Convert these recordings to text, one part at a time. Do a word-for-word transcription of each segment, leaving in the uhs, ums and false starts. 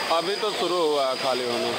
अभी तो शुरू हुआ है खाली होना।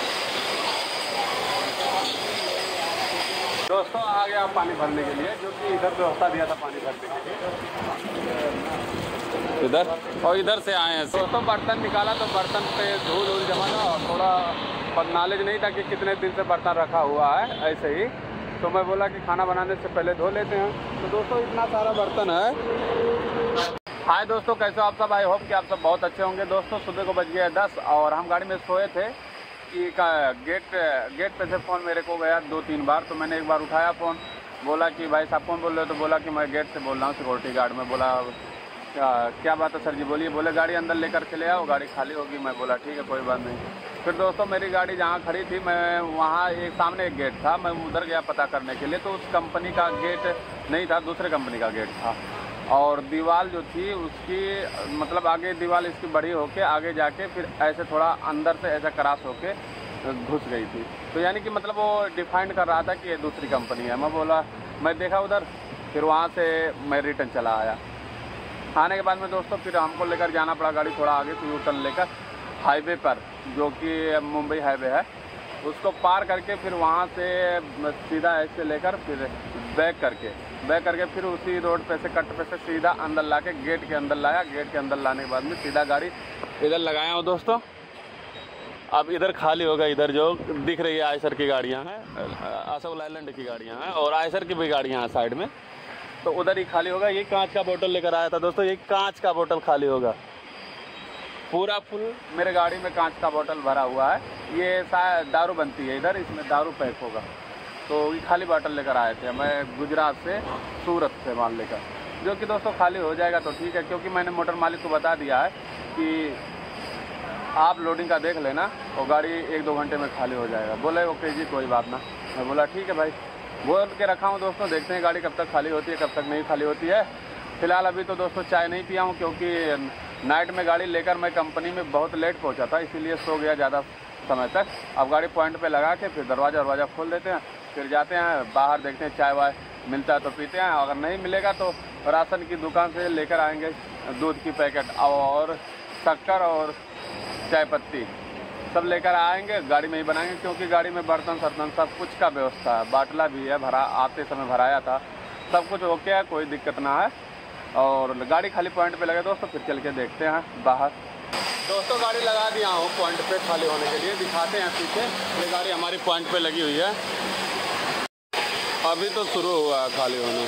दोस्तों आ गया पानी भरने के लिए, जो कि इधर व्यवस्था दिया था पानी भरने के लिए इधर, और इधर से आए हैं दोस्तों। बर्तन निकाला तो बर्तन पे धूल धूल जमा था और थोड़ा पर नॉलेज नहीं था कि कितने दिन से बर्तन रखा हुआ है ऐसे ही, तो मैं बोला कि खाना बनाने से पहले धो लेते हैं। तो दोस्तों इतना सारा बर्तन है। हाय दोस्तों, कैसे हो आप सब? आई होप कि आप सब बहुत अच्छे होंगे। दोस्तों सुबह को बज गया है दस और हम गाड़ी में सोए थे कि गेट गेट पे से फ़ोन मेरे को गया दो तीन बार। तो मैंने एक बार उठाया फ़ोन, बोला कि भाई साहब कौन बोल रहे हो? तो बोला कि मैं गेट से बोल रहा हूँ, सिक्योरिटी गार्ड में। बोला क्या क्या बात है सर जी, बोलिए। बोले गाड़ी अंदर लेकर चले आओ, गाड़ी खाली होगी। मैं बोला ठीक है कोई बात नहीं। फिर दोस्तों मेरी गाड़ी जहाँ खड़ी थी, मैं वहाँ एक सामने एक गेट था, मैं उधर गया पता करने के लिए। तो उस कंपनी का गेट नहीं था, दूसरे कंपनी का गेट था। और दीवार जो थी उसकी मतलब आगे दीवार इसकी बड़ी होके आगे जाके फिर ऐसे थोड़ा अंदर से ऐसा क्रॉस होके घुस गई थी। तो यानी कि मतलब वो डिफाइन कर रहा था कि ये दूसरी कंपनी है। मैं बोला, मैं देखा उधर, फिर वहाँ से मैं रिटर्न चला आया। आने के बाद में दोस्तों फिर हमको लेकर जाना पड़ा गाड़ी थोड़ा आगे, तो यू टर्न लेकर हाईवे पर, जो कि मुंबई हाईवे है, उसको पार करके फिर वहाँ से सीधा ऐसे लेकर फिर बैक करके बैक करके फिर उसी रोड पे से कट पे से सीधा अंदर ला के गेट के अंदर लाया। गेट के अंदर लाने के बाद में सीधा गाड़ी इधर लगाया हूँ दोस्तों। अब इधर खाली होगा, इधर जो दिख रही है आयसर की गाड़ियाँ हैं, अशोक लाइलैंड की गाड़ियाँ हैं और आयसर की भी गाड़ियाँ हैं साइड में, तो उधर ही खाली होगा। ये कांच का बोतल लेकर आया था दोस्तों, ये कांच का बोतल खाली होगा पूरा फुल। मेरे गाड़ी में कांच का बोतल भरा हुआ है, ये शायद दारू बनती है इधर, इसमें दारू पैक होगा। तो ये खाली बोतल लेकर आए थे मैं गुजरात से, सूरत से माल लेकर, जो कि दोस्तों खाली हो जाएगा तो ठीक है, क्योंकि मैंने मोटर मालिक को बता दिया है कि आप लोडिंग का देख लेना और गाड़ी एक दो घंटे में खाली हो जाएगा। बोले ओके जी कोई बात ना। मैं बोला ठीक है भाई, बोल के रखा हूँ दोस्तों, देखते हैं गाड़ी कब तक खाली होती है कब तक नहीं खाली होती है। फिलहाल अभी तो दोस्तों चाय नहीं पिया हूँ, क्योंकि नाइट में गाड़ी लेकर मैं कंपनी में बहुत लेट पहुँचा था, इसीलिए सो गया ज़्यादा समय तक। अब गाड़ी पॉइंट पे लगा के फिर दरवाज़ा दरवाज़ा खोल देते हैं, फिर जाते हैं बाहर, देखते हैं चाय वाय मिलता है तो पीते हैं, अगर नहीं मिलेगा तो राशन की दुकान से लेकर आएंगे दूध की पैकेट और शक्कर और चाय पत्ती सब लेकर आएंगे, गाड़ी में ही बनाएंगे, क्योंकि गाड़ी में बर्तन सर्तन सब कुछ का व्यवस्था है। बाटला भी है, भरा आते समय भराया था, सब कुछ ओके है, कोई दिक्कत ना है। और गाड़ी खाली पॉइंट पे लगे दोस्तों, फिर चल के देखते हैं बाहर। दोस्तों गाड़ी लगा दिया हूँ पॉइंट पे खाली होने के लिए, दिखाते हैं पीछे। ये गाड़ी हमारी पॉइंट पे लगी हुई है, अभी तो शुरू हुआ है खाली होना।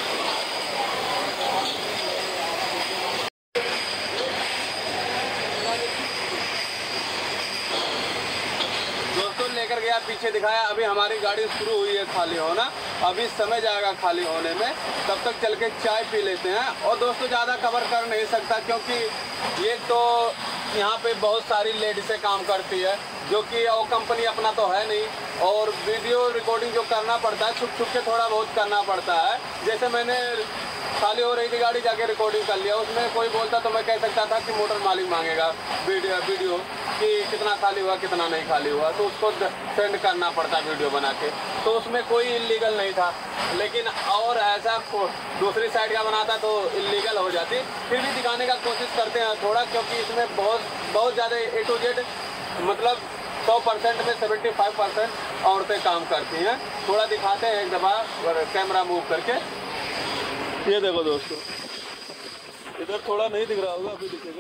दोस्तों लेकर गया, पीछे दिखाया, अभी हमारी गाड़ी शुरू हुई है खाली होना, अभी समय जाएगा खाली होने में, तब तक चल के चाय पी लेते हैं। और दोस्तों ज़्यादा कवर कर नहीं सकता, क्योंकि ये तो यहाँ पे बहुत सारी लेडीज़ें काम करती है, जो कि वो कंपनी अपना तो है नहीं, और वीडियो रिकॉर्डिंग जो करना पड़ता है छुप छुप के थोड़ा बहुत करना पड़ता है। जैसे मैंने खाली हो रही थी गाड़ी, जाके रिकॉर्डिंग कर लिया, उसमें कोई बोलता तो मैं कह सकता था कि मोटर मालिक मांगेगा वीडियो वीडियो कि कितना खाली हुआ कितना नहीं खाली हुआ, तो उसको सेंड करना पड़ता वीडियो बना के, तो उसमें कोई इलीगल नहीं था। लेकिन और ऐसा दूसरी साइड का बनाता तो इलीगल हो जाती। फिर भी दिखाने का कोशिश करते हैं थोड़ा, क्योंकि इसमें बहुत बहुत ज़्यादा ए टू जेड मतलब सौ परसेंट में सेवेंटी फाइव परसेंट औरतें काम करती हैं। थोड़ा दिखाते हैं एक दफ़ा कैमरा मूव करके। ये देखो दोस्तों, इधर थोड़ा नहीं दिख रहा होगा, अभी दिखेगा।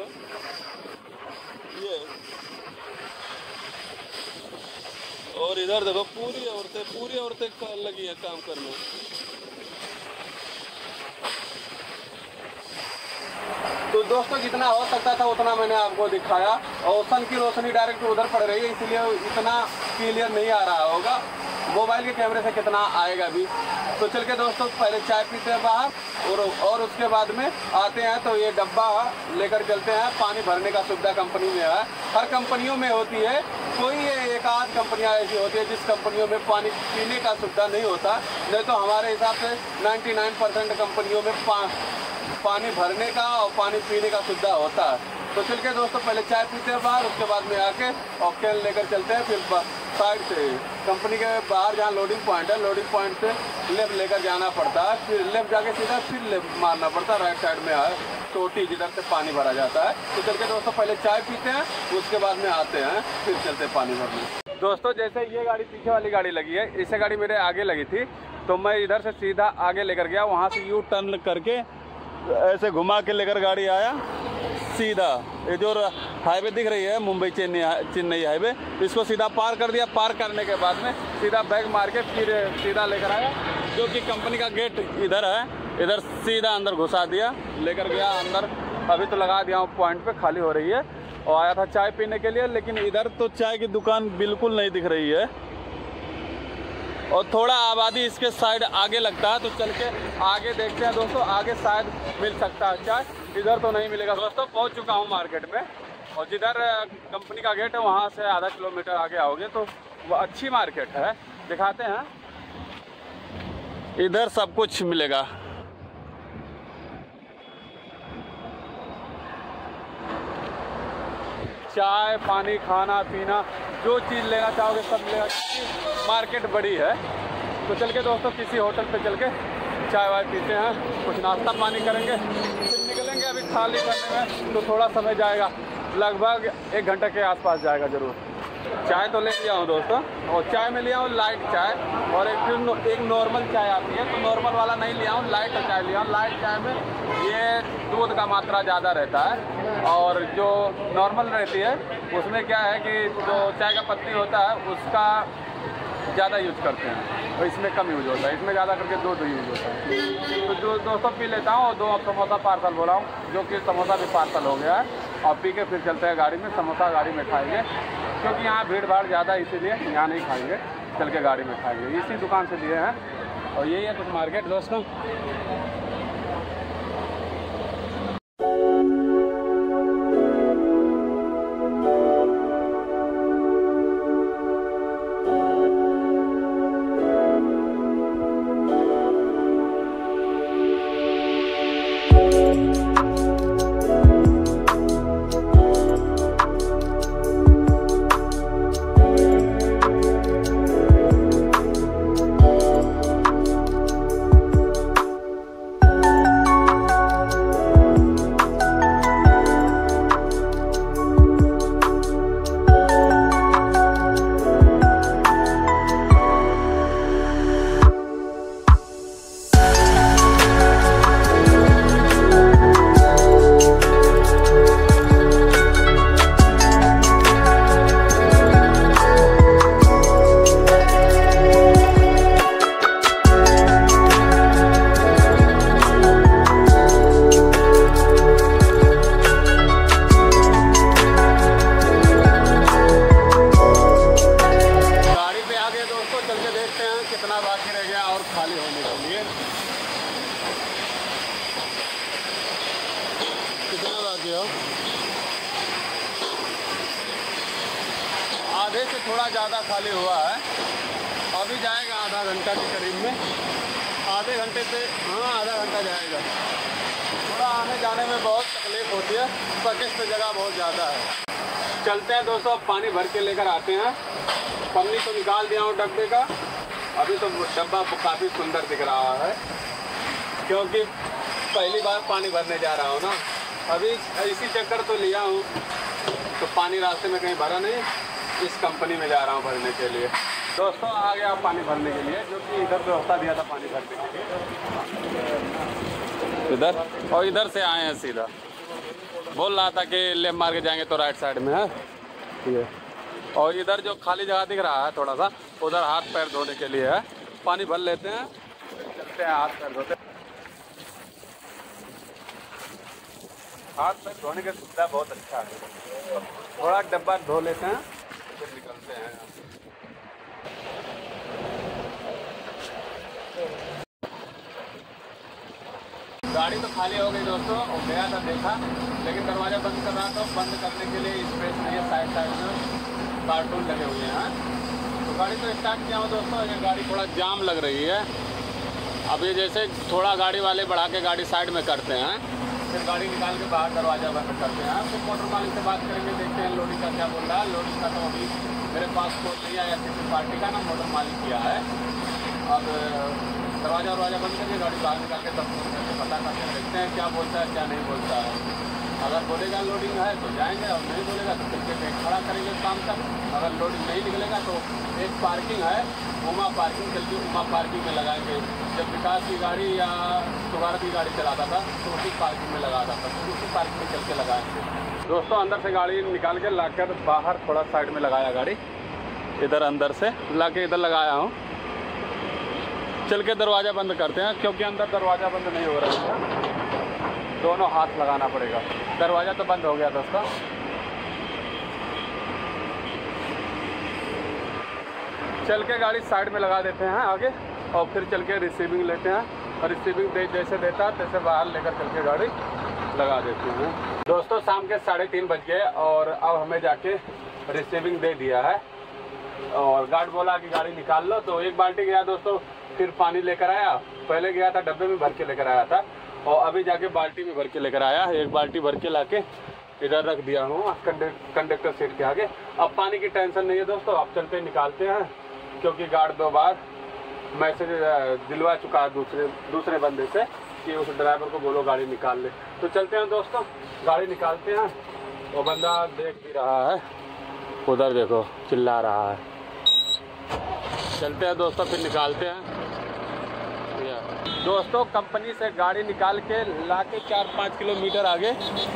ये और इधर देखो, पूरी औरतें पूरी औरतें लगी है काम करने। तो दोस्तों जितना हो सकता था उतना मैंने आपको दिखाया, और सन की रोशनी डायरेक्ट उधर पड़ रही है, इसलिए इतना क्लियर नहीं आ रहा होगा। मोबाइल के कैमरे से कितना आएगा भी। तो चल के दोस्तों पहले चाय पीते हैं बाहर, और और उसके बाद में आते हैं तो ये डब्बा लेकर चलते हैं। पानी भरने का सुविधा कंपनी में है, हर कंपनियों में होती है, कोई एक आध कंपनियां ऐसी होती है जिस कंपनियों में पानी पीने का सुविधा नहीं होता। नहीं तो हमारे हिसाब से निन्यानवे परसेंट कंपनियों में पा, पानी भरने का और पानी पीने का सुविधा होता है। तो चल के दोस्तों पहले चाय पीते हैं बाहर, उसके बाद में आके और कैन लेकर चलते हैं। फिर साइड से कंपनी के बाहर जहाँ लोडिंग पॉइंट है, लोडिंग पॉइंट से लेफ्ट लेकर जाना पड़ता है, फिर लेफ्ट जाके सीधा फिर लेफ्ट मारना पड़ता है। राइट साइड में है टोटी जिधर से पानी भरा जाता है। तो चल के दोस्तों पहले चाय पीते हैं, उसके बाद में आते हैं, फिर चलते हैं पानी भरने। दोस्तों जैसे ये गाड़ी पीछे वाली गाड़ी लगी है, इसे गाड़ी मेरे आगे लगी थी, तो मैं इधर से सीधा आगे लेकर गया, वहाँ से यू टर्न करके ऐसे घुमा के लेकर गाड़ी आया सीधा। ये जो हाईवे दिख रही है मुंबई चेन्नई चेन्नई हाईवे, इसको सीधा पार कर दिया। पार करने के बाद में सीधा बैग मार के फिर सीधा लेकर आया, जो कि कंपनी का गेट इधर है, इधर सीधा अंदर घुसा दिया, लेकर गया अंदर। अभी तो लगा दिया हूँ पॉइंट पे, खाली हो रही है। और आया था चाय पीने के लिए, लेकिन इधर तो चाय की दुकान बिल्कुल नहीं दिख रही है। और थोड़ा आबादी इसके साइड आगे लगता है, तो चल के आगे देखते हैं दोस्तों, आगे शायद मिल सकता है चाय, इधर तो नहीं मिलेगा। दोस्तों पहुंच चुका हूं मार्केट में, और जिधर कंपनी का गेट है वहां से आधा किलोमीटर आगे आओगे तो वो अच्छी मार्केट है, दिखाते हैं। इधर सब कुछ मिलेगा, चाय पानी खाना पीना जो चीज़ लेना चाहोगे सब मिलेगा। मार्केट बड़ी है। तो चल के दोस्तों किसी होटल पे चल के चाय वाय पीते हैं, कुछ नाश्ता पानी करेंगे, फिर निकलेंगे। अभी खाली करने में तो थोड़ा समय जाएगा, लगभग एक घंटे के आसपास जाएगा ज़रूर। चाय तो ले लिया हूँ दोस्तों, और चाय में लिया हूँ लाइट चाय, और एक फिर एक नॉर्मल चाय आती है, तो नॉर्मल वाला नहीं लिया हूँ, लाइट चाय लिया हूँ। लाइट चाय में ये दूध का मात्रा ज़्यादा रहता है, और जो नॉर्मल रहती है उसमें क्या है कि जो चाय का पत्ती होता है उसका ज़्यादा यूज करते हैं, और इसमें कम यूज होता है, इसमें ज़्यादा करके दूध यूज होता है। तो जो दोस्तों पी लेता हूँ, और दो समोसा पार्सल बोला हूँ, जो कि समोसा भी पार्सल हो गया है। और पी के फिर चलते हैं गाड़ी में, समोसा गाड़ी में खाएंगे, क्योंकि यहाँ भीड़ भाड़ ज़्यादा है, इसीलिए यहाँ नहीं खाएंगे, चल के गाड़ी में खाएंगे। इसी दुकान से लिए हैं, और यही है कुछ मार्केट दोस्तों। आधे से थोड़ा ज़्यादा खाली हुआ है, अभी जाएगा आधा घंटा के करीब में, आधे घंटे से हाँ आधा घंटा जाएगा। थोड़ा आने जाने में बहुत तकलीफ होती है, बकेट पे जगह बहुत ज़्यादा है। चलते हैं दोस्तों, अब पानी भर के लेकर आते हैं। पन्नी तो निकाल दिया हूँ डब्बे का, अभी तो डब्बा काफ़ी सुंदर दिख रहा है, क्योंकि पहली बार पानी भरने जा रहा हूँ ना। अभी इसी चक्कर तो लिया हूँ, तो पानी रास्ते में कहीं भरा नहीं, इस कंपनी में जा रहा हूँ भरने के लिए। दोस्तों आ गया पानी भरने के लिए, जो कि इधर व्यवस्था दिया था पानी भरने के लिए इधर, और इधर से आए हैं सीधा। बोल रहा था कि लेफ्ट मार के जाएंगे तो राइट साइड में है ये, और इधर जो खाली जगह दिख रहा है थोड़ा सा, उधर हाथ पैर धोने के लिए है। पानी भर लेते हैं, चलते हैं हाथ पैर धोते। हाथ पैर धोने की सुविधा बहुत अच्छा है। थोड़ा डब्बा धो लेते हैं, फिर निकलते हैं। गाड़ी तो खाली हो गई दोस्तों, और गया था देखा, लेकिन दरवाज़ा बंद कर रहा था। बंद करने के लिए स्पेस नहीं है, साइड साइड में कार्टून लगे हुए हैं। तो गाड़ी तो स्टार्ट किया हूँ दोस्तों, ये गाड़ी थोड़ा जाम लग रही है। अब ये जैसे थोड़ा गाड़ी वाले बढ़ा के गाड़ी साइड में करते हैं, फिर गाड़ी निकाल के बाहर दरवाज़ा बंद करते हैं। फिर मोटर मालिक से बात करेंगे, देखते हैं लोडिंग का क्या बोल रहा है। लोडिंग का तो अभी मेरे पास कोई नहीं आया, किसी पार्टी का ना मोटर मालिक किया है। अब दरवाजा दरवाजा बंद करके गाड़ी बाहर निकाल के तब पता करके देखते हैं क्या बोलता है क्या नहीं बोलता है। अगर बोलेगा लोडिंग है तो जाएंगे और नहीं बोलेगा तो चल के खड़ा करेंगे शाम तक। अगर लोडिंग नहीं निकलेगा तो एक पार्किंग है उमा पार्किंग, चल के उमा पार्किंग में लगाएंगे। जब विकास की गाड़ी या सुगार की गाड़ी चलाता था तो उसी पार्किंग में लगाता था, तो उसी पार्किंग में चल के लगाएंगे। दोस्तों अंदर से गाड़ी निकाल के ला कर बाहर थोड़ा साइड में लगाया, गाड़ी इधर अंदर से ला के इधर लगाया हूँ। चल के दरवाज़ा बंद करते हैं क्योंकि अंदर दरवाज़ा बंद नहीं हो रहा है, दोनों हाथ लगाना पड़ेगा। दरवाज़ा तो बंद हो गया था उसका। चल के गाड़ी साइड में लगा देते हैं आगे और फिर चल के रिसीविंग लेते हैं और रिसीविंग दे जैसे देता है तैसे बाहर लेकर चल के गाड़ी लगा देते हैं। दोस्तों शाम के साढ़े तीन बज गए और अब हमें जाके रिसीविंग दे दिया है और गार्ड बोला कि गाड़ी निकाल लो। तो एक बाल्टी गया दोस्तों, फिर पानी लेकर आया। पहले गया था डब्बे में भर के लेकर आया था और अभी जाके बाल्टी में भर के लेकर आया। एक बाल्टी भर के लाके इधर रख दिया हूँ कंडक्टर सीट के आगे। अब पानी की टेंशन नहीं है दोस्तों, अब चलते निकालते हैं क्योंकि गार्ड दो बार मैसेज दिलवा चुका है दूसरे दूसरे बंदे से कि उस ड्राइवर को बोलो गाड़ी निकाल ले। तो चलते हैं दोस्तों, गाड़ी निकालते हैं। वो बंदा देख भी रहा है, उधर देखो चिल्ला रहा है। चलते हैं दोस्तों, फिर निकालते हैं। दोस्तों कंपनी से गाड़ी निकाल के ला के चार पाँच किलोमीटर आगे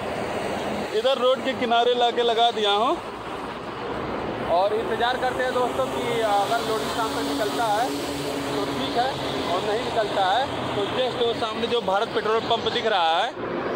इधर रोड के किनारे ला के लगा दिया हूँ और इंतज़ार करते हैं दोस्तों कि अगर लोडिंग शाम तक निकलता है तो ठीक है और नहीं निकलता है तो जस्ट वो सामने जो भारत पेट्रोल पंप दिख रहा है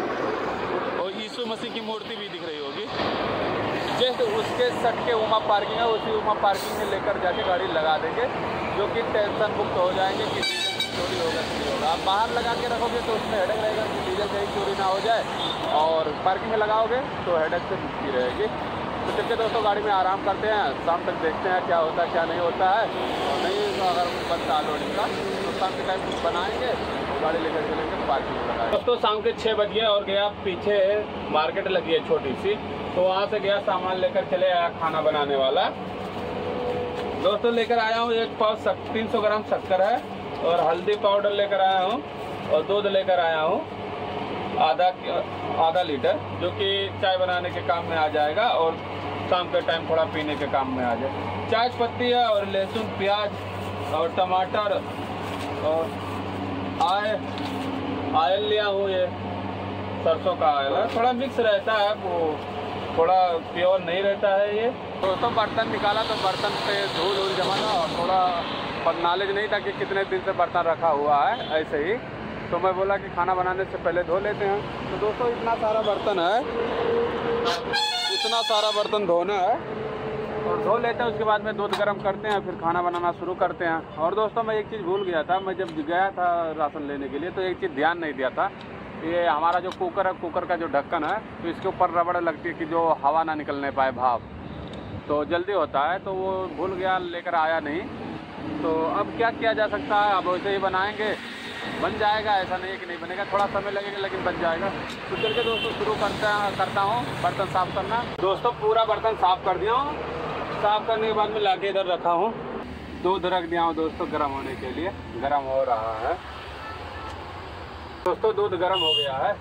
और यीशु मसीह की मूर्ति भी दिख रही होगी, जस्ट उसके सट के उमा पार्किंग है, उसी उमा पार्किंग में लेकर जाके गाड़ी लगा देंगे जो कि टेंशन मुक्त हो जाएंगे कि चोरी होगा कि नहीं होगा। आप बाहर लगा के रखोगे तो उसमें हेडेक रहेगा कि डीजल कहीं चोरी ना हो जाए, और पार्किंग में लगाओगे तो हेडेक से मुक्ति रहेगी। तो चलिए दोस्तों गाड़ी में आराम करते हैं, शाम तक देखते हैं क्या होता है क्या नहीं होता है। और नहीं तो अगर बनता लोडिंग का तो शाम के टाइम कुछ बनाएंगे तो गाड़ी लेकर चलेंगे पार्किंग में लगाएंगे। दोस्तों शाम के छः बज गए और गया पीछे मार्केट लगी है छोटी सी, तो वहाँ से गया सामान लेकर चले आया खाना बनाने वाला। दोस्तों लेकर आया हूँ एक पाव तीन सौ ग्राम शक्कर है और हल्दी पाउडर लेकर आया हूँ और दूध लेकर आया हूँ आधा आधा लीटर, जो कि चाय बनाने के काम में आ जाएगा और शाम के टाइम थोड़ा पीने के काम में आ जाए। चाय पत्ती है और लहसुन प्याज और टमाटर और आय आयल लिया हूँ, ये सरसों का आयल है, थोड़ा मिक्स रहता है, वो थोड़ा प्योर नहीं रहता है ये। दोस्तों बर्तन निकाला तो बर्तन पे धूल धूल जमा था और थोड़ा पर नॉलेज नहीं था कि कितने दिन से बर्तन रखा हुआ है ऐसे ही, तो मैं बोला कि खाना बनाने से पहले धो लेते हैं। तो दोस्तों इतना सारा बर्तन है, इतना सारा बर्तन धोना है और धो लेते हैं, उसके बाद में दूध गर्म करते हैं, फिर खाना बनाना शुरू करते हैं। और दोस्तों मैं एक चीज़ भूल गया था, मैं जब गया था राशन लेने के लिए तो एक चीज़ ध्यान नहीं दिया था, ये हमारा जो कुकर है, कुकर का जो ढक्कन है तो इसके ऊपर रबड़ लगती है कि जो हवा ना निकलने पाए, भाप, तो जल्दी होता है, तो वो भूल गया, लेकर आया नहीं। तो अब क्या किया जा सकता है, अब वैसे ही बनाएंगे, बन जाएगा, ऐसा नहीं है कि नहीं बनेगा, थोड़ा समय लगेगा लेकिन बन जाएगा। तो चलिए दोस्तों शुरू करता करता हूँ बर्तन साफ़ करना। दोस्तों पूरा बर्तन साफ़ कर दिया हूँ, साफ़ करने के बाद में लाके इधर रखा हूँ, दूध रख दिया हूँ दोस्तों गर्म होने के लिए, गर्म हो रहा है दोस्तों, दूध गर्म हो गया है,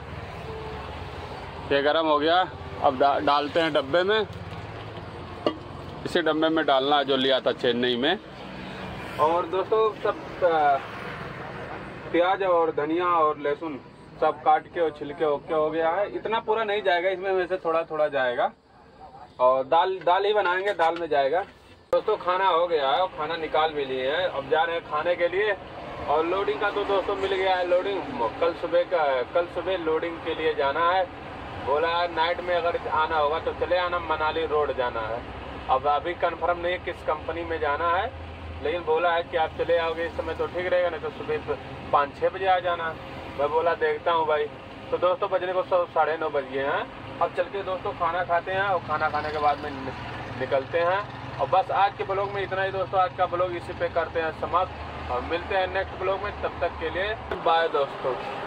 ये गर्म हो गया। अब डा, डालते हैं डब्बे में, इसी डब्बे में डालना है जो लिया था चेन्नई में। और दोस्तों सब प्याज और धनिया और लहसुन सब काट के और छिलके ओके हो गया है, इतना पूरा नहीं जाएगा इसमें, वैसे थोड़ा थोड़ा जाएगा। और दाल दाल ही बनाएंगे, दाल में जाएगा। दोस्तों खाना हो गया है और खाना निकाल भी लिए हैं, अब जा रहे हैं खाने के लिए। और लोडिंग का तो दोस्तों मिल गया है, लोडिंग कल सुबह का, कल सुबह लोडिंग के लिए जाना है। बोला है नाइट में अगर आना होगा तो चले आना, मनाली रोड जाना है। अब अभी कंफर्म नहीं है किस कंपनी में जाना है, लेकिन बोला है कि आप चले आओगे इस समय तो ठीक रहेगा, नहीं तो सुबह पाँच छः बजे आ जाना। मैं बोला देखता हूँ भाई। तो दोस्तों बजने को सौ साढ़े नौ बज गए हैं, अब चल के दोस्तों खाना खाते हैं और खाना खाने के बाद में निकलते हैं। और बस आज के ब्लॉग में इतना ही दोस्तों, आज का ब्लॉग इसी पे करते हैं समाप्त और मिलते हैं नेक्स्ट ब्लॉग में, तब तक के लिए बाय दोस्तों।